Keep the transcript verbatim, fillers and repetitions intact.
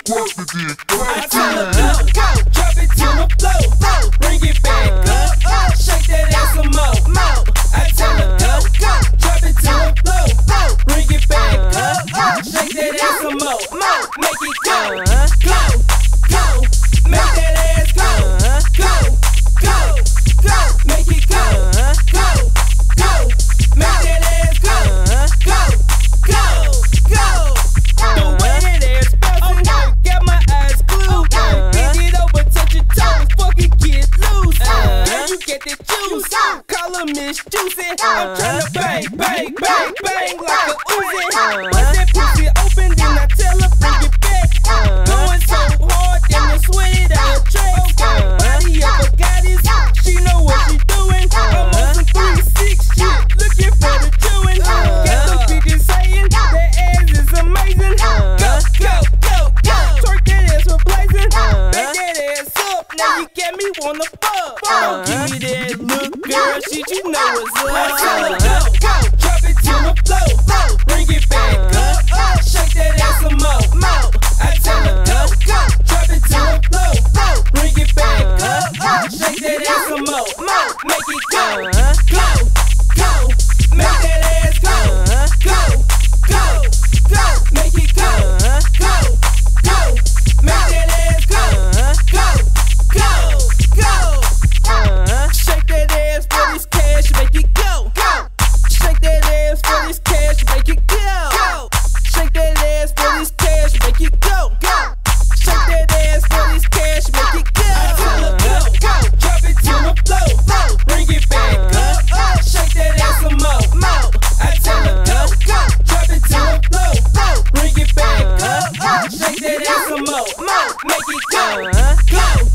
what's the deal? I tell her go, go, drop it to the floor, floor, bring it back up, up, shake that ass some more, more. I tell her go, go, drop it to the floor, floor, bring it back up, up, shake that ass some more, more. Make it go, go, go, make that ass go, go, go, go, make it go, go, go, make that ass go, go, go, go. The way that ass bouncing, got my eyes glued. Bend it over, touch your toes, fucking get loose. Now you get the juice, call her Miss Juicy. I'm tryna bang, bang, bang, bang like a Uzi. Bust that pussy open, then I tell her bring it back. Going so hard, then I sweat out tracks. Body of a goddess, she know what she doing. I'm on some three six shit, looking for the chewing. Got some bitches saying that ass is amazing. Go, go, go, go, twerk that ass for blazing. Back that ass up, now you got me wanna fuck. Don't give me that look, girl, shit, you know what's up. I tell her go, go, drop it to the floor, floor, bring it back up, up, shake that ass some more, more. I tell her go, go, drop it to the floor, floor, bring it back up, up, shake that ass some more, more. Make it go, go, go, make that ass go, go, go, go, make it go, go, go, make that ass go, go, go, go. Shake that ass for this cash, make it go, go. Shake that ass for this cash, make it go, go. Shake that ass for this cash, make it go, go. Shake that ass for this cash, make it go. I tell her go, go, drop it to the floor, floor, bring it back up, up, shake that ass some more, more. I tell her go, go, drop it to the floor, floor, bring it back up, up, shake that ass some more, more. Make it go, go.